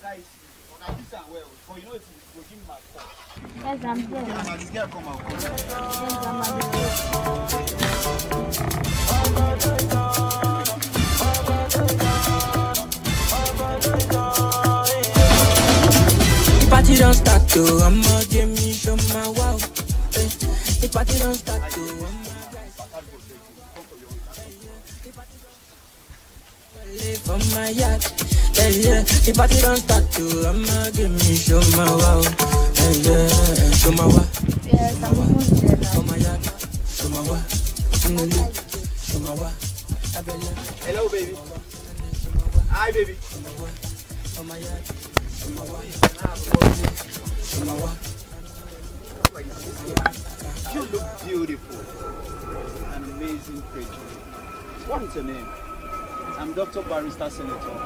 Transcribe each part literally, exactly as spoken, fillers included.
guys, I listen well, but you know it's will give me my call. Yes, I'm here. Yeah, this girl come out. Yes, I'm The party don't start to, I'ma give me some my wow. The party don't start to, live on my yacht. Yeah, yeah. The party don't start to, I'ma give me some my wow. Yeah, yeah. Show my wow. Yes, I'm almost there now. Show my yacht. Show my wow. Show my wow. Hello, baby. Hi, baby. Show my yacht. You look beautiful. An amazing creature. What is your name? I'm Doctor Barrister Senator.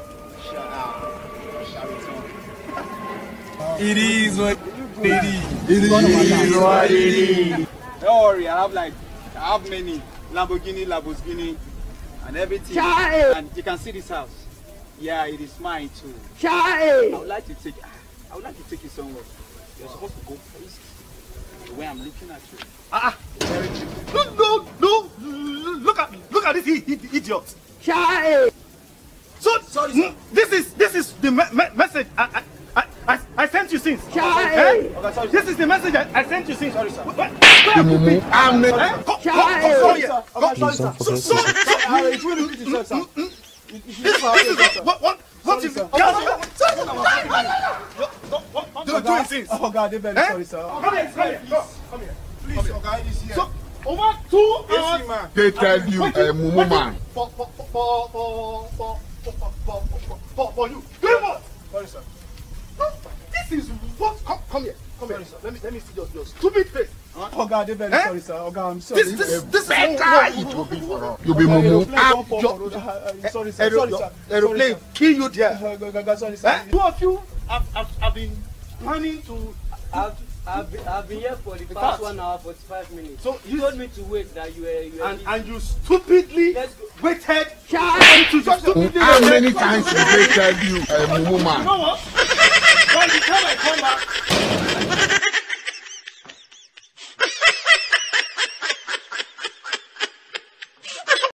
It is what it is. It is what it is. Don't worry, I have like, I have many Lamborghini, Lamborghini, and everything. Child. And you can see this house. Yeah, it is mine too. Child. I would like to take, I would like to take you somewhere. You're supposed to go first. The way I'm looking at you. Ah, no, no, no! Look at, look at this idiot. Child. So, sorry, sir. This is, this is the me me message I, I, I, I sent you since. Child. Eh? Okay, sorry, this is the message I, I sent you since. Sorry, sir. What? What? I'm eh? Go, Child. go, go, Okay, go, sorry, sir. so, so, so, I will do it, sir, sir. This, this is what, what, what is Sorry, it? Do it, do it since. Oh God, they better Eh? sorry, sir. Come here, come here, go, come here. Please, okay, guy is here. So, over two hours. man. They tell you, a mumu man. For, for, for, for, for, for, for, for, for, for, for you. Doing what? Sorry, sir. No, this is what? Come, come here, come here. Let me, let me see your, your stupid face. Oh God, they better Eh? sorry, sir. Oh God, I'm sorry. This, this, this is Better it will be for us. You be mumu. Sorry, sir. Sorry, sir. Aeroplane kill you there. Sorry, sorry, Eh? sir. Two of you have, have, have been planning to. I've, I've, been, I've been here for the past fact, one hour, forty-five minutes. So You told me to wait that you were... You were and, busy. and you stupidly Let's go. waited. Child. To just stupidly How waited. many times did they tell you, a mumu You man? know what? By the time I come back,